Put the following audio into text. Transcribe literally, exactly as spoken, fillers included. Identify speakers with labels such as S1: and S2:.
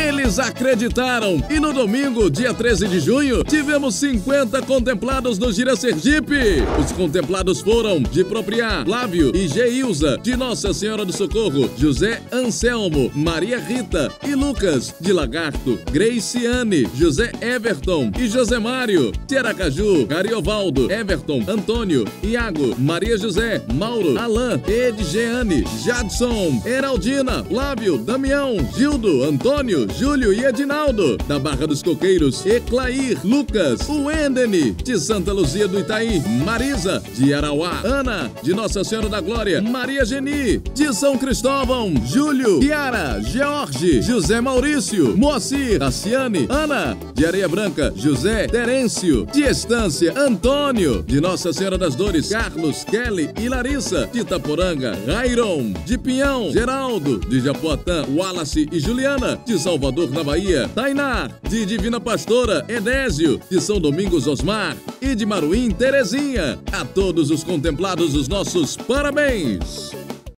S1: Eles acreditaram e no domingo, dia treze de junho, tivemos cinquenta contemplados no Gira Sergipe. Os contemplados foram de Propriá, Flávio e Geilza, de Nossa Senhora do Socorro, José Anselmo, Maria Rita e Lucas, de Lagarto, Graciane, José Everton e José Mário, de Aracaju, Cariovaldo, Everton, Antônio, Iago, Maria José, Mauro, Alain, Edgeane, Jadson, Heraldina, Flávio, Damião, Gildo, Antônio, Júlio e Edinaldo, da Barra dos Coqueiros, Eclair, Lucas, Wendene, de Santa Luzia do Itaí, Marisa, de Arauá, Ana, de Nossa Senhora da Glória, Maria Geni, de São Cristóvão, Júlio, Kiara, George, José Maurício, Moacir, Tassiane, Ana, de Areia Branca, José, Terêncio, de Estância, Antônio, de Nossa Senhora das Dores, Carlos, Kelly e Larissa, de Itaporanga, Rairon, de Pinhão, Geraldo, de Japoatã, Wallace e Juliana, de Salvador, na Bahia, Tainá, de Divina Pastora, Edésio, de São Domingos, Osmar e de Maruim, Terezinha. A todos os contemplados, os nossos parabéns!